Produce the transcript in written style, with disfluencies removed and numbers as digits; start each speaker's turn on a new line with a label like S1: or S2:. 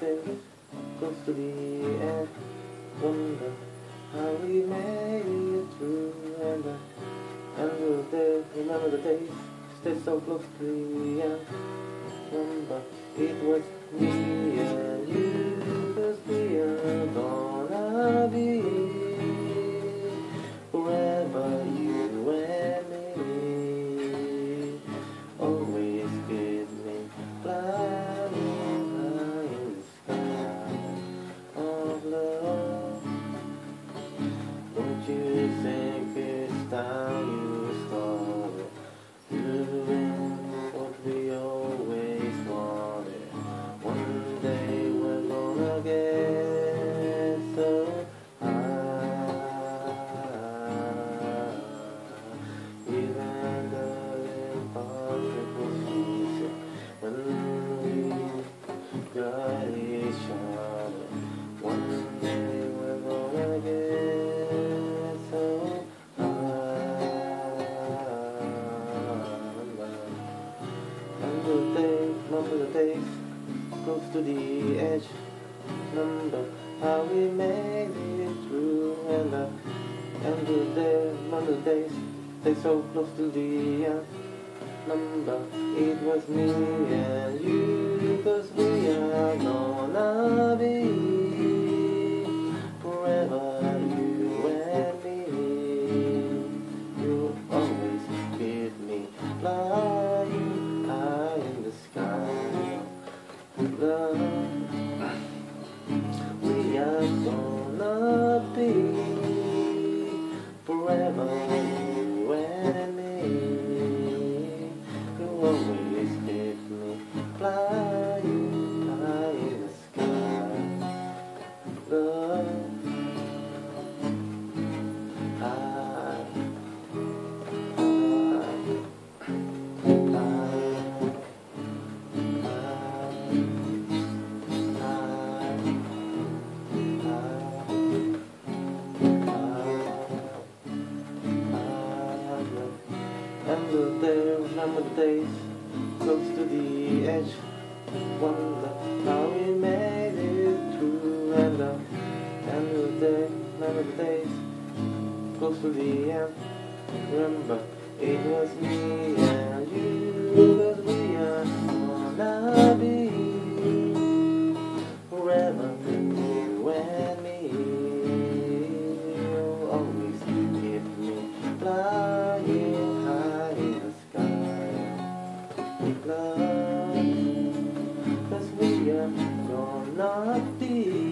S1: day close to the end. Wonder how we made it through, and will they remember the days stay so close to the end. Remember it was me and you, 'cause we are gonna be forever, you and me. Always keep me flying high in the sky of love. Don't you think it's time you started doing what we always wanted? One day we're gonna get so high, even the impossible season when we got each other. One day we're gonna get so high, remember the days close to the edge. Remember how we made it through, and remember the days stay so close to the end. Remember it was me and you, 'cause we are gonna be forever, you and me. You'll always keep me flying high in the sky. Love, we are gonna be forever, you and me. You'll always keep me flying high in the sky. Love, high, remember the days close to the edge. Wonder how we made it through, and remember the days close to the end. Remember it was me and you, 'cause we are gonna be forever, you and me. You'll always keep me flying high in the sky. Love, 'cause we are gonna be